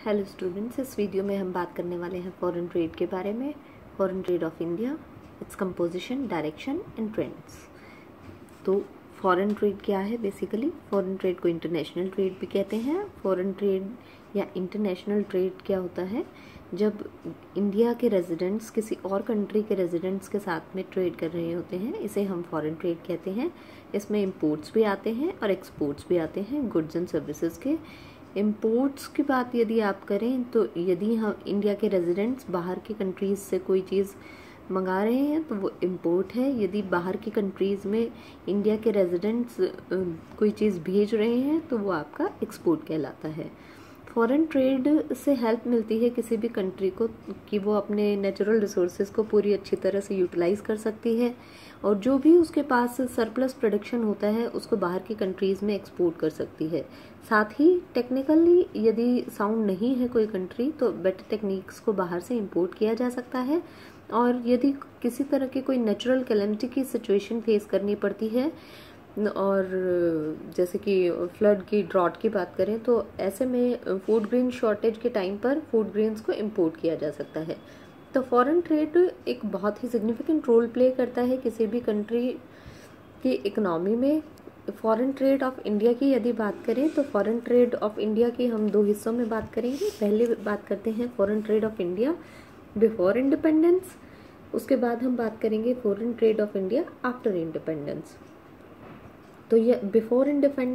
Hello students, इस video में हम बात करने वाले हैं फॉरेन ट्रेड के बारे में। Foreign trade of India, its composition, direction and trends. तो फॉरेन ट्रेड क्या है? बेसिकली फॉरेन ट्रेड को इंटरनेशनल ट्रेड भी कहते हैं। फॉरेन ट्रेड या इंटरनेशनल ट्रेड क्या होता है? जब इंडिया के रेजिडेंट्स किसी और कंट्री के रेजिडेंट्स के साथ में ट्रेड कर रहे होते हैं, इसे हम फॉरेन ट्रेड कहते हैं। इसमें इंपोर्ट्स भी आते हैं और एक्सपोर्ट्स भी आते हैं गुड्स एंड सर्विसेज के। इम्पोर्ट्स की बात यदि आप करें तो यदि हम इंडिया के रेजिडेंट्स बाहर की कंट्रीज़ से कोई चीज़ मंगा रहे हैं तो वो इम्पोर्ट है। यदि बाहर की कंट्रीज़ में इंडिया के रेजिडेंट्स कोई चीज़ भेज रहे हैं तो वो आपका एक्सपोर्ट कहलाता है। फॉरेन ट्रेड से हेल्प मिलती है किसी भी कंट्री को कि वो अपने नेचुरल रिसोर्सेज को पूरी अच्छी तरह से यूटिलाइज कर सकती है और जो भी उसके पास सरप्लस प्रोडक्शन होता है उसको बाहर की कंट्रीज़ में एक्सपोर्ट कर सकती है। साथ ही टेक्निकली यदि साउंड नहीं है कोई कंट्री तो बेटर टेक्निक्स को बाहर से इंपोर्ट किया जा सकता है। और यदि किसी तरह की कोई नेचुरल कैलेमिटी की सिचुएशन फेस करनी पड़ती है और जैसे कि फ्लड की, ड्रॉट की बात करें तो ऐसे में फूड ग्रेन शॉर्टेज के टाइम पर फूड ग्रेन्स को इंपोर्ट किया जा सकता है। तो फॉरेन ट्रेड एक बहुत ही सिग्निफिकेंट रोल प्ले करता है किसी भी कंट्री की इकोनॉमी में। फॉरेन ट्रेड ऑफ इंडिया की यदि बात करें तो फॉरेन ट्रेड ऑफ इंडिया की हम दो हिस्सों में बात करेंगे। पहले बात करते हैं foreign trade of India before independence, उसके बाद हम बात करेंगे foreign trade of India after independence. तो ये बिफोर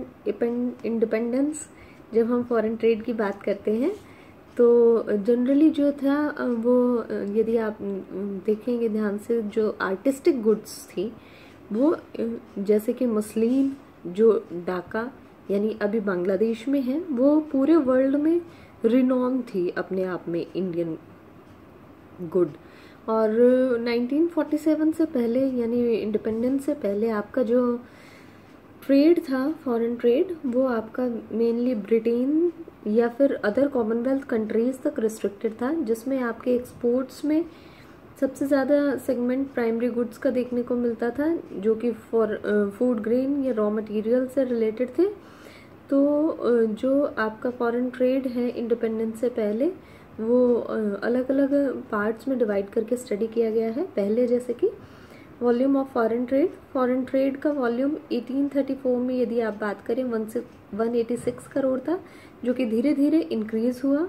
इंडिपेंडेंस जब हम फॉरेन ट्रेड की बात करते हैं तो जनरली जो था वो यदि आप देखेंगे ध्यान से, जो आर्टिस्टिक गुड्स थी वो जैसे कि मसलिन जो ढाका यानी अभी बांग्लादेश में है, वो पूरे वर्ल्ड में रिनॉन थी अपने आप में, इंडियन गुड। और 1947 से पहले यानी इंडिपेंडेंस से पहले आपका जो ट्रेड था, फॉरेन ट्रेड, वो आपका मेनली ब्रिटेन या फिर अदर कॉमनवेल्थ कंट्रीज तक रिस्ट्रिक्टेड था, जिसमें आपके एक्सपोर्ट्स में सबसे ज़्यादा सेगमेंट प्राइमरी गुड्स का देखने को मिलता था जो कि फूड ग्रेन या रॉ मटेरियल से रिलेटेड थे। तो जो आपका फॉरेन ट्रेड है इंडिपेंडेंस से पहले वो अलग अलग पार्ट्स में डिवाइड करके स्टडी किया गया है। पहले जैसे कि वॉल्यूम ऑफ फॉरेन ट्रेड का वॉल्यूम 1834 में यदि आप बात करें 186 करोड़ था, जो कि धीरे धीरे इंक्रीज हुआ।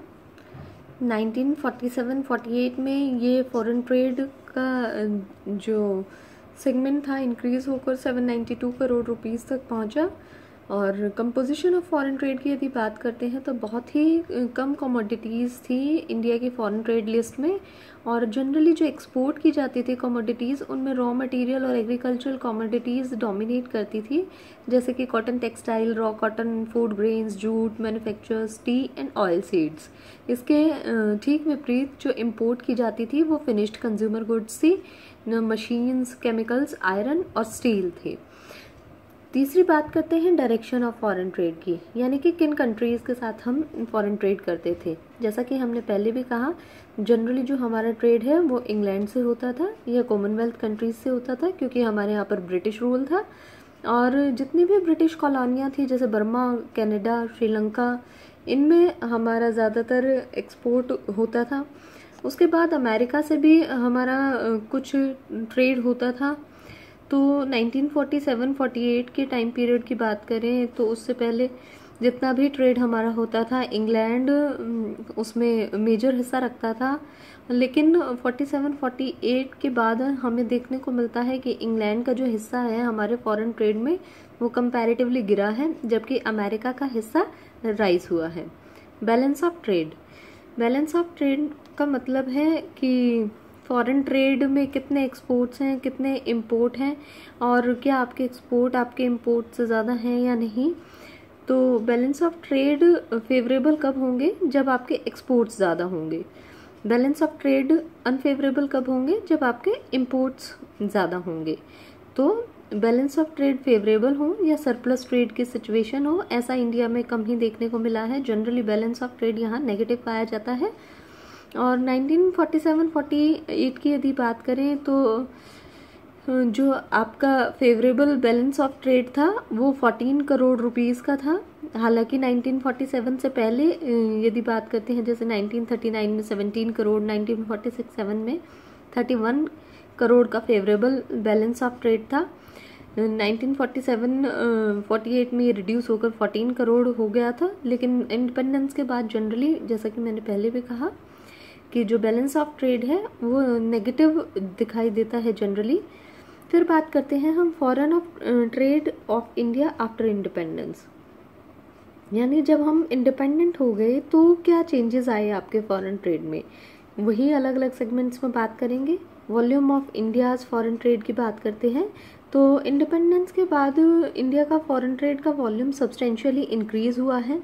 1947-48 में ये फॉरेन ट्रेड का जो सेगमेंट था इंक्रीज होकर 792 करोड़ रुपीस तक पहुंचा। और कंपोजिशन ऑफ फॉरेन ट्रेड की यदि बात करते हैं तो बहुत ही कम कमोडिटीज़ थी इंडिया की फॉरेन ट्रेड लिस्ट में, और जनरली जो एक्सपोर्ट की जाती थी कमोडिटीज़ उनमें रॉ मटेरियल और एग्रीकल्चरल कमोडिटीज़ डोमिनेट करती थी, जैसे कि cotton textile, raw cotton, food grains, jute manufactures, tea and oil seeds. इसके ठीक विपरीत जो इम्पोर्ट की जाती थी वो फिनिश्ड कंज्यूमर गुड्स थी, मशीन्स, केमिकल्स, आयरन और स्टील थे। तीसरी बात करते हैं डायरेक्शन ऑफ फॉरेन ट्रेड की, यानी कि किन कंट्रीज़ के साथ हम फॉरेन ट्रेड करते थे। जैसा कि हमने पहले भी कहा, जनरली जो हमारा ट्रेड है वो इंग्लैंड से होता था या कॉमनवेल्थ कंट्रीज से होता था, क्योंकि हमारे यहाँ पर ब्रिटिश रूल था। और जितनी भी ब्रिटिश कॉलोनियाँ थी जैसे बर्मा, कनाडा, श्रीलंका, इनमें हमारा ज़्यादातर एक्सपोर्ट होता था। उसके बाद अमेरिका से भी हमारा कुछ ट्रेड होता था। तो 1947-48 के टाइम पीरियड की बात करें तो उससे पहले जितना भी ट्रेड हमारा होता था इंग्लैंड उसमें मेजर हिस्सा रखता था, लेकिन 47-48 के बाद हमें देखने को मिलता है कि इंग्लैंड का जो हिस्सा है हमारे फॉरेन ट्रेड में वो कंपैरेटिवली गिरा है, जबकि अमेरिका का हिस्सा राइज हुआ है। बैलेंस ऑफ ट्रेड का मतलब है कि फॉरेन ट्रेड में कितने एक्सपोर्ट्स हैं, कितने इंपोर्ट हैं, और क्या आपके एक्सपोर्ट आपके इंपोर्ट से ज़्यादा हैं या नहीं। तो बैलेंस ऑफ ट्रेड फेवरेबल कब होंगे? जब आपके एक्सपोर्ट्स ज़्यादा होंगे। बैलेंस ऑफ ट्रेड अनफेवरेबल कब होंगे? जब आपके इंपोर्ट्स ज़्यादा होंगे। तो बैलेंस ऑफ ट्रेड फेवरेबल हो या सरप्लस ट्रेड की सिचुएशन हो, ऐसा इंडिया में कम ही देखने को मिला है। जनरली बैलेंस ऑफ ट्रेड यहाँ नेगेटिव पाया जाता है। और 1947-48 की यदि बात करें तो जो आपका फेवरेबल बैलेंस ऑफ ट्रेड था वो 14 करोड़ रुपीस का था। हालांकि 1947 से पहले यदि बात करते हैं, जैसे 1939 में 17 करोड़, 1946-7 में 31 करोड़ का फेवरेबल बैलेंस ऑफ ट्रेड था। 1947-48 में ये रिड्यूस होकर 14 करोड़ हो गया था। लेकिन इंडिपेंडेंस के बाद जनरली, जैसा कि मैंने पहले भी कहा, कि जो बैलेंस ऑफ ट्रेड है वो नेगेटिव दिखाई देता है जनरली। फिर बात करते हैं हम foreign of trade of India after independence, यानी जब हम इंडिपेंडेंट हो गए तो क्या चेंजेस आए आपके फॉरेन ट्रेड में, वही अलग अलग सेगमेंट्स में बात करेंगे। Volume of India's foreign trade की बात करते हैं तो इंडिपेंडेंस के बाद इंडिया का फॉरेन ट्रेड का वॉल्यूम सब्सटेंशियली इंक्रीज हुआ है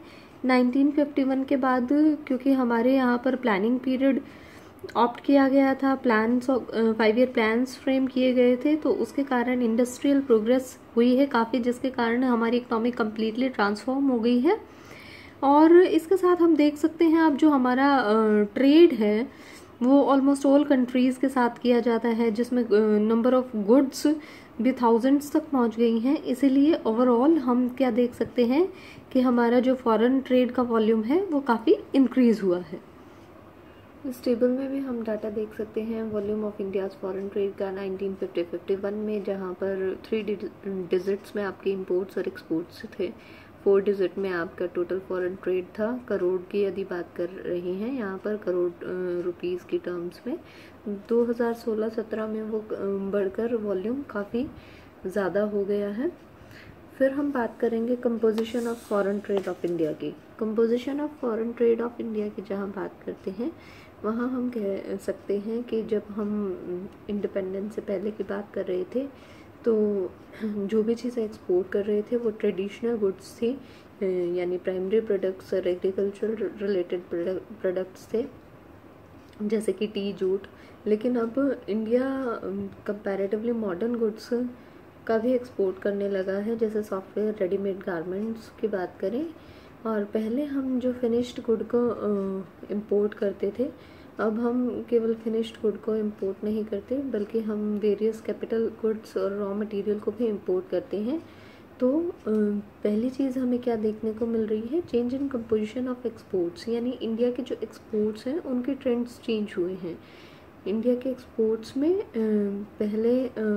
1951 के बाद, क्योंकि हमारे यहाँ पर प्लानिंग पीरियड ऑप्ट किया गया था, प्लान्स 5 ईयर प्लान्स फ्रेम किए गए थे, तो उसके कारण इंडस्ट्रियल प्रोग्रेस हुई है काफ़ी, जिसके कारण हमारी इकोनॉमी कम्प्लीटली ट्रांसफॉर्म हो गई है। और इसके साथ हम देख सकते हैं अब जो हमारा ट्रेड है वो ऑलमोस्ट ऑल कंट्रीज़ के साथ किया जाता है, जिसमें नंबर ऑफ गुड्स भी थाउजेंड्स तक पहुंच गई हैं। इसीलिए ओवरऑल हम क्या देख सकते हैं कि हमारा जो फॉरेन ट्रेड का वॉल्यूम है वो काफ़ी इंक्रीज हुआ है। इस टेबल में भी हम डाटा देख सकते हैं volume of India's foreign trade का 1950-51 में, जहाँ पर 3 डिजिट्स में आपके इंपोर्ट्स और एक्सपोर्ट्स थे, 4 डिजिट में आपका टोटल फॉरेन ट्रेड था। करोड़ की यदि बात कर रहे हैं यहाँ पर, करोड़ रुपीस की टर्म्स में 2016-17 में वो बढ़कर वॉल्यूम काफ़ी ज़्यादा हो गया है। फिर हम बात करेंगे composition of foreign trade of India की। Composition of foreign trade of India की जहाँ बात करते हैं वहाँ हम कह सकते हैं कि जब हम इंडिपेंडेंस से पहले की बात कर रहे थे तो जो भी चीज़ें एक्सपोर्ट कर रहे थे वो ट्रेडिशनल गुड्स थी, यानी प्राइमरी प्रोडक्ट्स और एग्रीकल्चर रिलेटेड प्रोडक्ट्स थे, जैसे कि टी, जूट। लेकिन अब इंडिया कंपैरेटिवली मॉडर्न गुड्स का भी एक्सपोर्ट करने लगा है, जैसे सॉफ्टवेयर, रेडीमेड गारमेंट्स की बात करें। और पहले हम जो फिनिश्ड गुड को इंपोर्ट करते थे, अब हम केवल फिनिश्ड गुड को इंपोर्ट नहीं करते बल्कि हम वेरियस कैपिटल गुड्स और रॉ मटेरियल को भी इंपोर्ट करते हैं। तो पहली चीज़ हमें क्या देखने को मिल रही है, change in composition of exports, यानी इंडिया के जो एक्सपोर्ट्स हैं उनके ट्रेंड्स चेंज हुए हैं। इंडिया के एक्सपोर्ट्स में पहले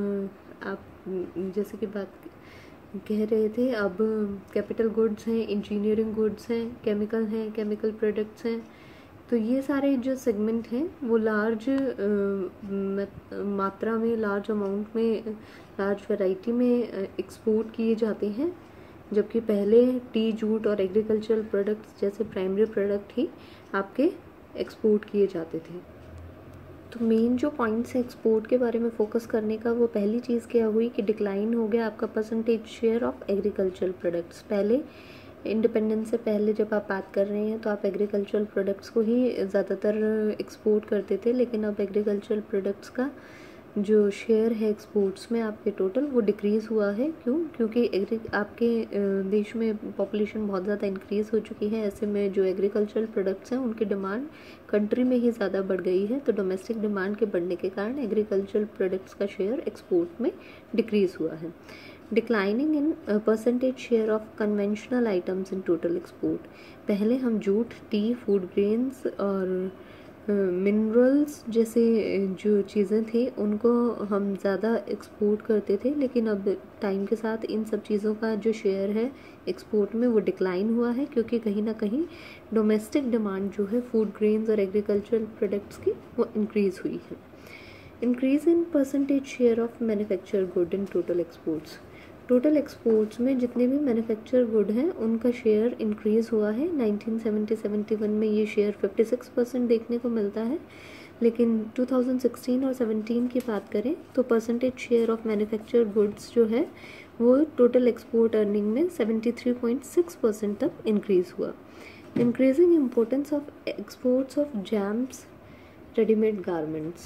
आप जैसे कि बात कह रहे थे, अब कैपिटल गुड्स हैं, इंजीनियरिंग गुड्स हैं, केमिकल प्रोडक्ट्स हैं। तो ये सारे जो सेगमेंट हैं वो लार्ज मात्रा में, लार्ज अमाउंट में, लार्ज वैरायटी में एक्सपोर्ट किए जाते हैं, जबकि पहले टी, जूट और एग्रीकल्चरल प्रोडक्ट्स जैसे प्राइमरी प्रोडक्ट ही आपके एक्सपोर्ट किए जाते थे। तो मेन जो पॉइंट्स है एक्सपोर्ट के बारे में फोकस करने का, वो पहली चीज़ क्या हुई कि डिक्लाइन हो गया आपका percentage share of agricultural products. पहले इंडिपेंडेंस से पहले जब आप बात कर रहे हैं तो आप एग्रीकल्चरल प्रोडक्ट्स को ही ज़्यादातर एक्सपोर्ट करते थे, लेकिन अब एग्रीकल्चरल प्रोडक्ट्स का जो शेयर है एक्सपोर्ट्स में आपके टोटल वो डिक्रीज़ हुआ है। क्योंकि आपके देश में पॉपुलेशन बहुत ज़्यादा इंक्रीज़ हो चुकी है, ऐसे में जो एग्रीकल्चरल प्रोडक्ट्स हैं उनकी डिमांड कंट्री में ही ज़्यादा बढ़ गई है। तो डोमेस्टिक डिमांड के बढ़ने के कारण एग्रीकल्चरल प्रोडक्ट्स का शेयर एक्सपोर्ट में डिक्रीज़ हुआ है। Declining in percentage share of conventional items in total export. पहले हम जूट, टी, फूड ग्रेन्स और मिनरल्स जैसे जो चीज़ें थी उनको हम ज़्यादा एक्सपोर्ट करते थे, लेकिन अब टाइम के साथ इन सब चीज़ों का जो शेयर है एक्सपोर्ट में वो डिक्लाइन हुआ है, क्योंकि कहीं ना कहीं डोमेस्टिक डिमांड जो है फूड ग्रेन्स और एग्रीकल्चरल प्रोडक्ट्स की वो इंक्रीज़ हुई है। Increase in percentage share of manufacture good in total exports. Total exports में जितने भी मैन्युफैक्चर गुड हैं उनका शेयर इंक्रीज़ हुआ है। 1970-71 में ये शेयर 56% देखने को मिलता है, लेकिन 2016 और 17 की बात करें तो percentage share of manufacture goods जो है वो टोटल एक्सपोर्ट अर्निंग में 73.6% तक इंक्रीज़ हुआ। Increasing importance of exports of gems, readymade garments.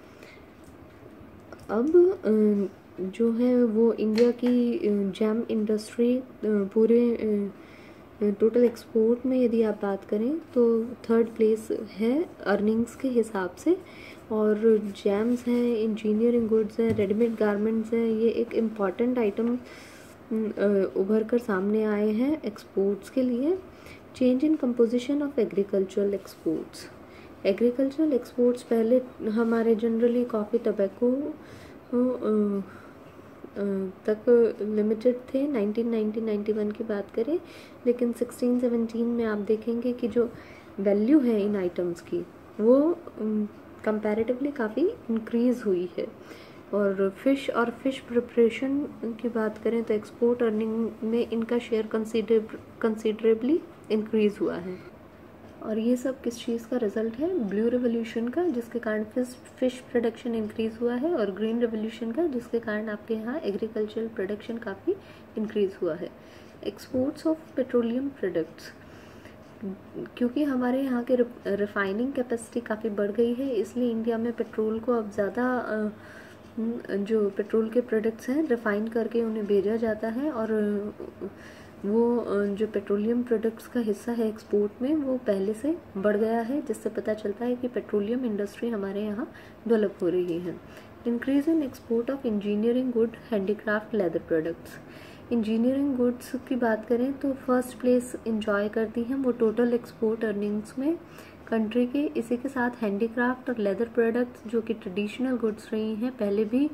अब जो है वो इंडिया की जैम इंडस्ट्री पूरे टोटल एक्सपोर्ट में यदि आप बात करें तो थर्ड प्लेस है अर्निंग्स के हिसाब से, और जैम्स हैं, इंजीनियरिंग गुड्स हैं, रेडीमेड गारमेंट्स हैं, ये एक इम्पॉर्टेंट आइटम उभर कर सामने आए हैं एक्सपोर्ट्स के लिए। Change in composition of agricultural exports. Agricultural exports पहले हमारे जनरली कॉफ़ी, टबैको तक लिमिटेड थे 1990-91 की बात करें, लेकिन 16-17 में आप देखेंगे कि जो वैल्यू है इन आइटम्स की वो कंपैरेटिवली काफ़ी इंक्रीज़ हुई है। और फिश प्रिपरेशन की बात करें तो एक्सपोर्ट अर्निंग में इनका शेयर कंसिडरेबली इंक्रीज़ हुआ है। और ये सब किस चीज़ का रिजल्ट है? ब्लू रेवोल्यूशन का, जिसके कारण फिश प्रोडक्शन इंक्रीज़ हुआ है, और ग्रीन रेवोल्यूशन का, जिसके कारण आपके यहाँ एग्रीकल्चरल प्रोडक्शन काफ़ी इंक्रीज़ हुआ है। एक्सपोर्ट्स ऑफ पेट्रोलियम प्रोडक्ट्स, क्योंकि हमारे यहाँ के रिफाइनिंग कैपेसिटी काफ़ी बढ़ गई है, इसलिए इंडिया में पेट्रोल को अब ज़्यादा जो पेट्रोल के प्रोडक्ट्स हैं रिफ़ाइन करके उन्हें भेजा जाता है, और वो जो पेट्रोलियम प्रोडक्ट्स का हिस्सा है एक्सपोर्ट में वो पहले से बढ़ गया है, जिससे पता चलता है कि पेट्रोलियम इंडस्ट्री हमारे यहाँ डेवलप हो रही है। Increase in export of engineering good, handicraft, leather products. Engineering goods की बात करें तो फर्स्ट प्लेस इंजॉय करती हैं वो टोटल एक्सपोर्ट अर्निंग्स में कंट्री के। इसी के साथ हैंडीक्राफ्ट और लेदर प्रोडक्ट्स जो कि ट्रेडिशनल गुड्स रही हैं पहले भी,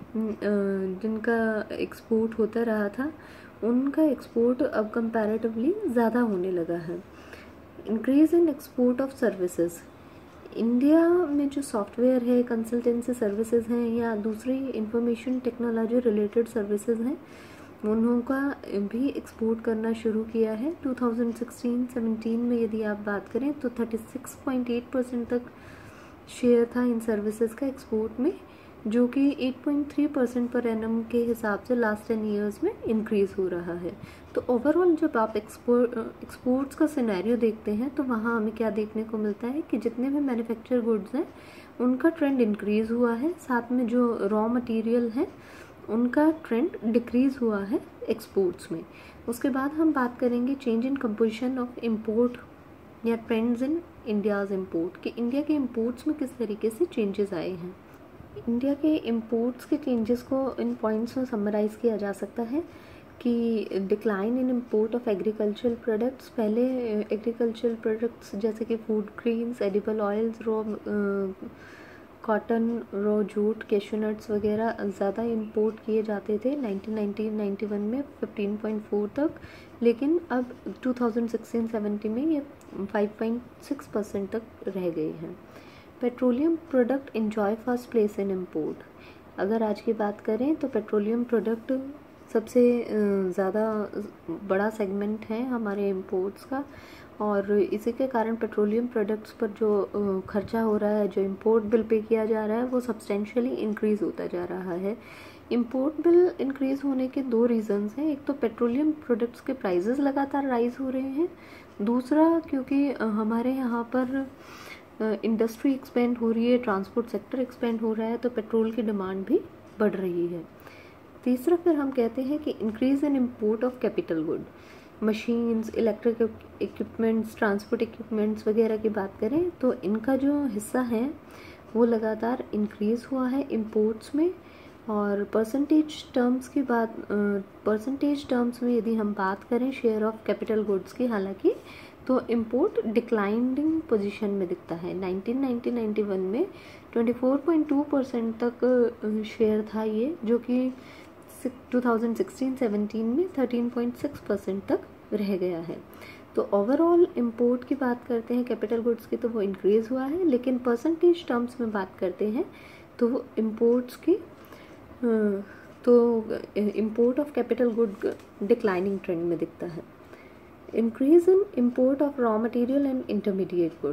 जिनका एक्सपोर्ट होता रहा था, उनका एक्सपोर्ट अब कंपैरेटिवली ज़्यादा होने लगा है। Increase in export of services. India में जो सॉफ्टवेयर है, कंसल्टेंसी सर्विसेज हैं या दूसरी इंफॉर्मेशन टेक्नोलॉजी रिलेटेड सर्विसेज हैं, उनका भी एक्सपोर्ट करना शुरू किया है। 2016-17 में यदि आप बात करें तो 36.8% तक शेयर था इन सर्विसेज का एक्सपोर्ट में, जो कि 8.3% पर एनम के हिसाब से लास्ट 10 ईयर्स में इंक्रीज़ हो रहा है। तो ओवरऑल जब आप एक्सपोर्ट्स का सिनेरियो देखते हैं तो वहाँ हमें क्या देखने को मिलता है कि जितने भी मैन्युफैक्चर गुड्स हैं उनका ट्रेंड इंक्रीज़ हुआ है, साथ में जो रॉ मटेरियल है उनका ट्रेंड डिक्रीज़ हुआ है एक्सपोर्ट्स में। उसके बाद हम बात करेंगे change in composition of import या ट्रेंड्स इन इंडियाज़ इम्पोर्ट, कि इंडिया के इम्पोर्ट्स में किस तरीके से चेंजेस आए हैं। इंडिया के इम्पोर्ट्स के चेंजेस को इन पॉइंट्स में समराइज़ किया जा सकता है कि decline in import of agricultural products. पहले एग्रीकल्चरल प्रोडक्ट्स जैसे कि food grains, edible oils, raw cotton, raw jute, cashew nuts वगैरह ज़्यादा इंपोर्ट किए जाते थे 1990-91 में 15.4 तक, लेकिन अब 2016-17 में ये 5.6% तक रह गए हैं। Petroleum product enjoy first place in import. अगर आज की बात करें तो पेट्रोलियम प्रोडक्ट सबसे ज़्यादा बड़ा सेगमेंट है हमारे इम्पोर्ट्स का, और इसी के कारण पेट्रोलियम प्रोडक्ट्स पर जो खर्चा हो रहा है, जो इम्पोर्ट बिल पे किया जा रहा है, वो सब्सटेंशियली इंक्रीज़ होता जा रहा है। इम्पोर्ट बिल इंक्रीज़ होने के दो रीज़न्स हैं। एक तो पेट्रोलियम प्रोडक्ट्स के प्राइजेस लगातार राइज हो रहे हैं, दूसरा क्योंकि हमारे यहाँ पर इंडस्ट्री एक्सपेंड हो रही है, ट्रांसपोर्ट सेक्टर एक्सपेंड हो रहा है, तो पेट्रोल की डिमांड भी बढ़ रही है। तीसरा फिर हम कहते हैं कि increase in import of capital good, machines, electric equipments, transport equipments वगैरह की बात करें तो इनका जो हिस्सा है वो लगातार इंक्रीज़ हुआ है इम्पोर्ट्स में। और परसेंटेज टर्म्स में यदि हम बात करें शेयर ऑफ कैपिटल गुड्स की, हालांकि तो इम्पोर्ट डिक्लाइनिंग पोजीशन में दिखता है। 1990-91 में 24.2% तक शेयर था ये, जो कि 2016-17 में 13.6% तक रह गया है। तो ओवरऑल इम्पोर्ट की बात करते हैं कैपिटल गुड्स की तो वो इंक्रीज़ हुआ है, लेकिन परसेंटेज टर्म्स में बात करते हैं तो इम्पोर्ट्स की import of capital good declining trend में दिखता है। Increase in import of raw material and intermediate good.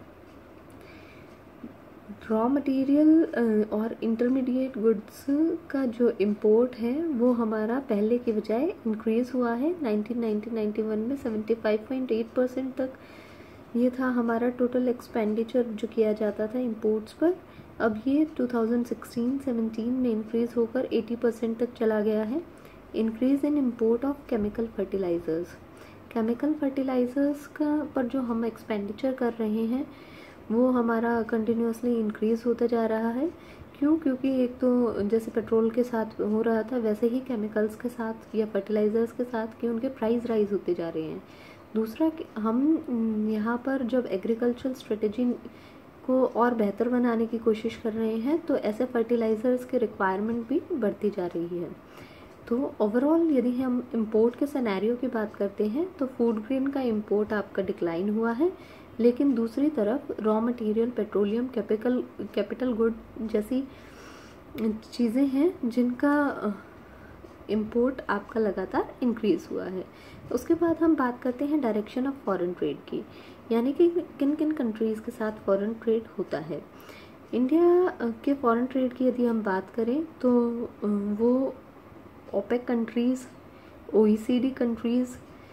Raw material और इंटरमीडिएट गुड्स का जो इम्पोर्ट है वो हमारा पहले की बजाय इंक्रीज़ हुआ है। 1990-91 में 75.8% तक ये था हमारा टोटल एक्सपेंडिचर जो किया जाता था इम्पोर्ट्स पर। अब ये 2016-17 में इंक्रीज़ होकर 80% तक चला गया है। Increase in import of chemical fertilisers. Chemical fertilisers का पर जो हम एक्सपेंडिचर कर रहे हैं वो हमारा कंटिन्यूसली इंक्रीज़ होता जा रहा है। क्यों? क्योंकि एक तो जैसे पेट्रोल के साथ हो रहा था वैसे ही केमिकल्स के साथ या फर्टिलाइज़र्स के साथ कि उनके प्राइस राइज होते जा रहे हैं। दूसरा हम यहाँ पर जब एग्रीकल्चरल स्ट्रेटेजी को और बेहतर बनाने की कोशिश कर रहे हैं तो ऐसे फर्टिलाइज़र्स के रिक्वायरमेंट भी बढ़ती जा रही है। तो ओवरऑल यदि हम इंपोर्ट के सिनेरियो की बात करते हैं तो फूड ग्रेन का इंपोर्ट आपका डिक्लाइन हुआ है, लेकिन दूसरी तरफ raw material, petroleum, capital good जैसी चीज़ें हैं जिनका इंपोर्ट आपका लगातार इंक्रीज़ हुआ है। उसके बाद हम बात करते हैं डायरेक्शन ऑफ फॉरेन ट्रेड की, यानी कि किन किन कंट्रीज़ के साथ फॉरेन ट्रेड होता है। इंडिया के फॉरेन ट्रेड की यदि हम बात करें तो वो ओपेक कंट्रीज़, OECD कंट्रीज़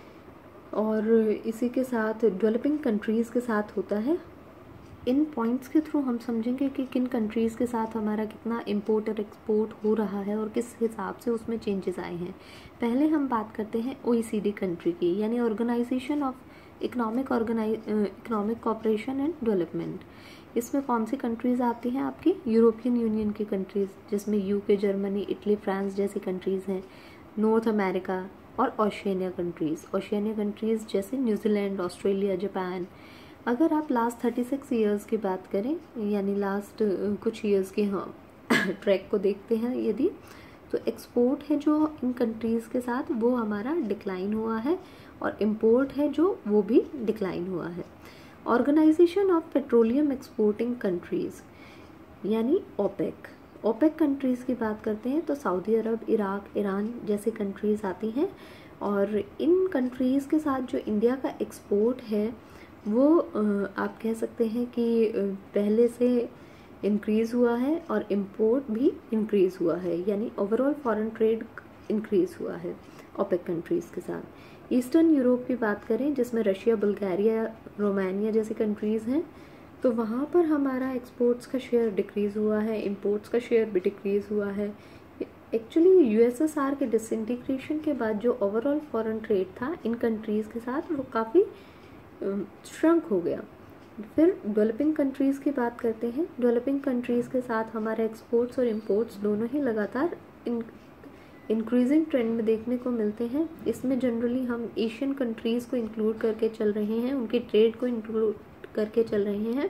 और इसी के साथ डेवलपिंग कंट्रीज़ के साथ होता है। इन पॉइंट्स के थ्रू हम समझेंगे कि किन कंट्रीज़ के साथ हमारा कितना इंपोर्ट और एक्सपोर्ट हो रहा है और किस हिसाब से उसमें चेंजेस आए हैं। पहले हम बात करते हैं OECD कंट्री की, यानी organisation of economic cooperation and development. इसमें कौन सी कंट्रीज़ आती हैं आपकी? यूरोपियन यूनियन की कंट्रीज़, जिसमें UK, जर्मनी, इटली, फ्रांस जैसी कंट्रीज़ हैं। नॉर्थ अमेरिका और ओशियानिया कंट्रीज़ जैसे न्यूजीलैंड, ऑस्ट्रेलिया, जापान। अगर आप लास्ट 36 ईयर्स की बात करें, यानी लास्ट कुछ ईयर्स के ट्रैक को देखते हैं यदि, तो एक्सपोर्ट है जो इन कंट्रीज़ के साथ वो हमारा डिक्लाइन हुआ है और इंपोर्ट है जो वो भी डिक्लाइन हुआ है। Organisation of petroleum exporting countries यानी ओपेक कंट्रीज़ की बात करते हैं तो सऊदी अरब, इराक, ईरान जैसी कंट्रीज़ आती हैं और इन कंट्रीज़ के साथ जो इंडिया का एक्सपोर्ट है वो आप कह सकते हैं कि पहले से इंक्रीज़ हुआ है और इंपोर्ट भी इंक्रीज़ हुआ है, यानी ओवरऑल फॉरेन ट्रेड इंक्रीज़ हुआ है ओपेक कंट्रीज़ के साथ। ईस्टर्न यूरोप की बात करें जिसमें रशिया, बुल्गारिया, रोमानिया जैसी कंट्रीज़ हैं, तो वहाँ पर हमारा एक्सपोर्ट्स का शेयर डिक्रीज़ हुआ है, इंपोर्ट्स का शेयर भी डिक्रीज़ हुआ है। एक्चुअली USSR के डिसइंटीग्रेशन के बाद जो ओवरऑल फॉरेन ट्रेड था इन कंट्रीज़ के साथ वो काफ़ी श्रंक हो गया। फिर डेवलपिंग कंट्रीज़ की बात करते हैं। डेवलपिंग कंट्रीज़ के साथ हमारे एक्सपोर्ट्स और इंपोर्ट्स दोनों ही लगातार इंक्रीजिंग ट्रेंड में देखने को मिलते हैं। इसमें जनरली हम एशियन कंट्रीज़ को इंक्लूड करके चल रहे हैं, उनकी ट्रेड को इंक्लूड करके चल रहे हैं।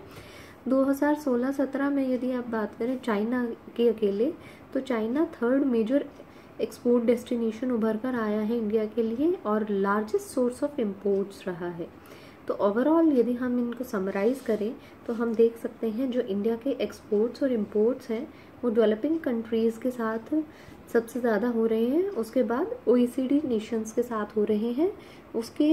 2016-17 में यदि आप बात करें चाइना के अकेले, तो China 3rd major export destination उभर कर आया है इंडिया के लिए और लार्जेस्ट सोर्स ऑफ इम्पोर्ट्स रहा है। तो ओवरऑल यदि हम इनको समराइज़ करें तो हम देख सकते हैं जो इंडिया के एक्सपोर्ट्स और इंपोर्ट्स हैं वो डेवलपिंग कंट्रीज़ के साथ सबसे ज़्यादा हो रहे हैं, उसके बाद OECD नेशंस के साथ हो रहे हैं। उसके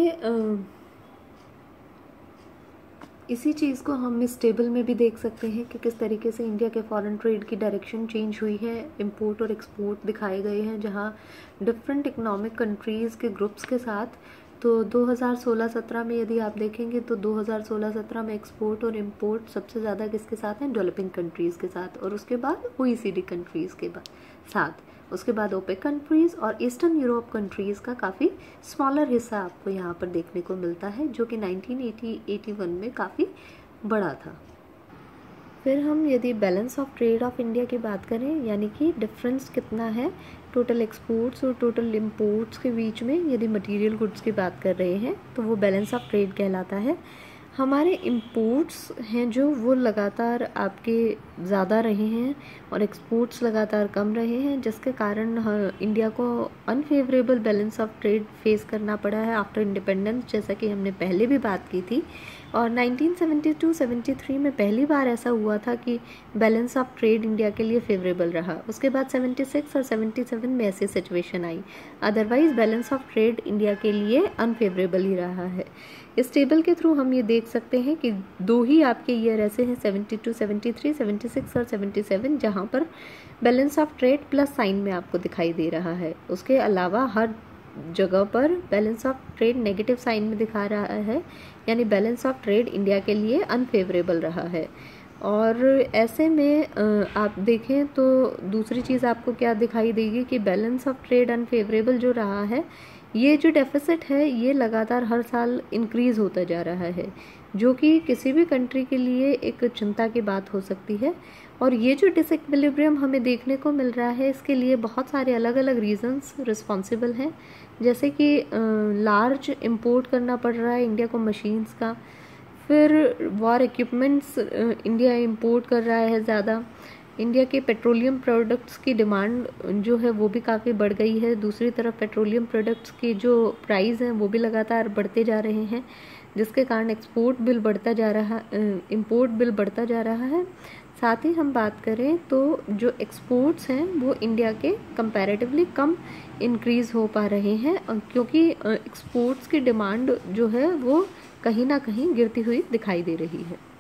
इसी चीज़ को हम इस टेबल में भी देख सकते हैं कि किस तरीके से इंडिया के फॉरेन ट्रेड की डायरेक्शन चेंज हुई है। इंपोर्ट और एक्सपोर्ट दिखाए गए हैं जहां डिफरेंट इकोनॉमिक कंट्रीज़ के ग्रुप्स के साथ। तो 2016-17 में यदि आप देखेंगे तो 2016-17 में एक्सपोर्ट और इंपोर्ट सबसे ज़्यादा किसके साथ हैं? डेवलपिंग कंट्रीज़ के साथ, और उसके बाद OECD कंट्रीज़ के साथ, उसके बाद ओपेक कंट्रीज़ और ईस्टर्न यूरोप कंट्रीज़ का काफ़ी स्मॉलर हिस्सा आपको यहाँ पर देखने को मिलता है जो कि 1980-81 में काफ़ी बड़ा था। फिर हम यदि balance of trade of India की बात करें, यानी कि डिफरेंस कितना है टोटल एक्सपोर्ट्स और टोटल इंपोर्ट्स के बीच में, यदि मटेरियल गुड्स की बात कर रहे हैं तो वो बैलेंस ऑफ ट्रेड कहलाता है। हमारे इंपोर्ट्स हैं जो वो लगातार आपके ज़्यादा रहे हैं और एक्सपोर्ट्स लगातार कम रहे हैं, जिसके कारण इंडिया को unfavourable balance of trade face करना पड़ा है आफ्टर इंडिपेंडेंस, जैसा कि हमने पहले भी बात की थी। और 1972-73 में पहली बार ऐसा हुआ था कि बैलेंस ऑफ ट्रेड इंडिया के लिए फेवरेबल रहा। उसके बाद 76 और 77 में ऐसी सिचुएशन आई, otherwise balance of trade India के लिए अनफेवरेबल ही रहा है। इस टेबल के थ्रू हम ये देख सकते हैं कि दो ही आपके ईयर ऐसे हैं 72, 73, 76 और 77 जहाँ पर balance of trade plus sign में आपको दिखाई दे रहा है। उसके अलावा हर जगह पर balance of trade negative sign में दिखा रहा है, यानी बैलेंस ऑफ ट्रेड इंडिया के लिए अनफेवरेबल रहा है। और ऐसे में आप देखें तो दूसरी चीज़ आपको क्या दिखाई देगी कि बैलेंस ऑफ ट्रेड अनफेवरेबल जो रहा है ये जो डेफिसिट है ये लगातार हर साल इंक्रीज़ होता जा रहा है, जो कि किसी भी कंट्री के लिए एक चिंता की बात हो सकती है। और ये जो डिसइक्विलिब्रियम हमें देखने को मिल रहा है, इसके लिए बहुत सारे अलग अलग रीजंस रिस्पॉन्सिबल हैं, जैसे कि लार्ज इंपोर्ट करना पड़ रहा है इंडिया को मशीन्स का, फिर वॉर इक्विपमेंट्स इंडिया इंपोर्ट कर रहा है ज़्यादा, इंडिया के पेट्रोलियम प्रोडक्ट्स की डिमांड जो है वो भी काफ़ी बढ़ गई है, दूसरी तरफ पेट्रोलियम प्रोडक्ट्स की जो प्राइस हैं वो भी लगातार बढ़ते जा रहे हैं, जिसके कारण एक्सपोर्ट बिल बढ़ता जा रहा इंपोर्ट बिल बढ़ता जा रहा है। साथ ही हम बात करें तो जो एक्सपोर्ट्स हैं वो इंडिया के कंपैरेटिवली कम इंक्रीज़ हो पा रहे हैं, क्योंकि एक्सपोर्ट्स की डिमांड जो है वो कहीं ना कहीं गिरती हुई दिखाई दे रही है।